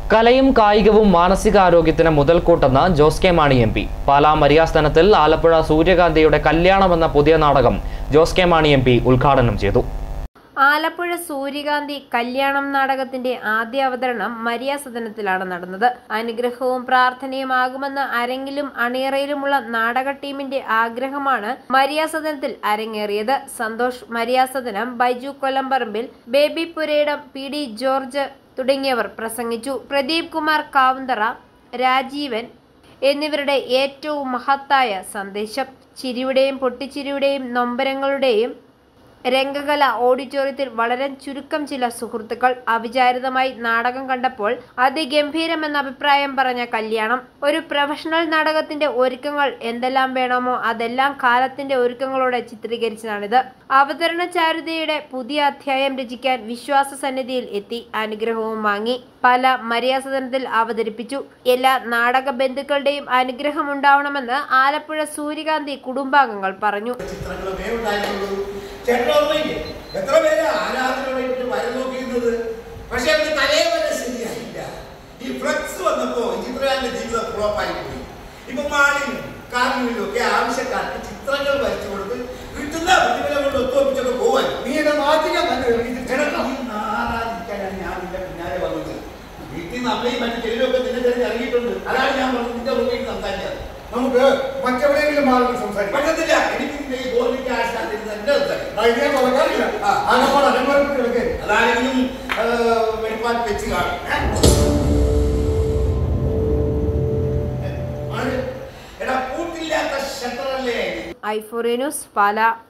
കലയും കായികവും മാനസികാരോഗ്യത്തിന് മുതൽക്കൂട്ടെന്ന് ജോസ് കെ മാണി എം പി. പാലാ മരിയാസ്ഥാനത്തിൽ ആലപ്പുഴ സൂര്യകാന്തിയുടെ കല്യാണം എന്ന പുതിയ നാടകം ജോസ് കെ മാണി എം പി ഉദ്ഘാടനം ചെയ്തു. ആലപ്പുഴ സൂര്യകാന്തി കല്യാണം നാടകത്തിന്റെ ആദ്യ അവതരണം മരിയാസദനത്തിലാണ് നടന്നത്. അനുഗ്രഹവും പ്രാർത്ഥനയുമാകുമെന്ന് അരങ്ങിലും അണിയറയിലുമുള്ള നാടക ടീമിന്റെ ആഗ്രഹമാണ് മരിയാസദനത്തിൽ അരങ്ങേറിയത്. സന്തോഷ് മരിയാസദനം, ബൈജു കൊല്ലംപറമ്പിൽ, ബേബി പുരയിടം, PD ജോർജ് തുടങ്ങിയവർ പ്രസംഗിച്ചു. പ്രദീപ് കുമാർ കാവുന്തറ, രാജീവൻ എന്നിവരുടെ ഏറ്റവും മഹത്തായ സന്ദേശം. ചിരിയുടെയും പൊട്ടിച്ചിരിയുടെയും നൊമ്പരങ്ങളുടെയും രംഗകല ഓഡിറ്റോറിയത്തിൽ വളരെ ചുരുക്കം ചില സുഹൃത്തുക്കൾ. അവിചാരിതമായി നാടകം കണ്ടപ്പോൾ അതിഗംഭീരമെന്ന അഭിപ്രായം പറഞ്ഞ കല്യാണം. ഒരു പ്രൊഫഷണൽ നാടകത്തിന്റെ ഒരുക്കങ്ങൾ എന്തെല്ലാം വേണമോ അതെല്ലാം കാലത്തിന്റെ ഒരുക്കങ്ങളോടെ ചിത്രീകരിച്ചതാണിത്. അവതരണ ചാരുതയുടെ പുതിയ അധ്യായം രചിക്കാൻ വിശ്വാസ സന്നിധിയിൽ എത്തി അനുഗ്രഹവും വാങ്ങി പല മരിയാസദനത്തിൽ അവതരിപ്പിച്ചു. എല്ലാ നാടക ബന്ധുക്കളുടെയും അനുഗ്രഹം ഉണ്ടാവണമെന്ന് ആലപ്പുഴ സൂര്യകാന്തി കുടുംബാംഗങ്ങൾ പറഞ്ഞു. എത്ര പേര് ആരാധനയോടെ വരം നോക്കിയിരുന്നത്, പക്ഷെ അവർക്ക് തലവരെ ശരിയായില്ല. ഈ ഫ്ലക്സ് വന്നപ്പോ ചിത്രകാരന്റെ ജീവിതം ഫ്ലോപ്പായി പോയി. ഇപ്പൊ മാളിലും കാർണിലും ഒക്കെ ആവശ്യക്കാർക്ക് ചിത്രങ്ങൾ വരച്ചു കൊടുത്ത് കിട്ടുന്ന പ്രതിഫലം കൊണ്ട് ഒത്തുവപ്പിച്ചൊക്കെ പോവാൻ നീ എന്നെ മാറ്റിക്കാൻ ആരാധിക്കാനാണ് ഞാൻ നിന്റെ പിന്നാലെ വന്നത്. വീട്ടിൽ നിന്ന് അമ്മയും മറ്റു ചെല്ലുമൊക്കെ നിന്നെ തിരഞ്ഞ് ഇറങ്ങിയിട്ടുണ്ട്. അതാണ് ഞാൻ പറഞ്ഞത് നിന്റെ മുമ്പിൽ സംസാരിക്കാറ്. നമുക്ക് മറ്റെവിടെയെങ്കിലും മാറുന്ന സംസാരിക്കാം പറ്റത്തില്ല. എനിക്ക് നിന്റെ ഈ ഗോർമിക്ക് ആശാത്തിരുന്ന അതാരെങ്കിലും വെളിപ്പാട് വെച്ച് കാണും. എടാ കൂട്ടില്ലാത്ത ഷട്ടറല്ലേ. i4 news Pala.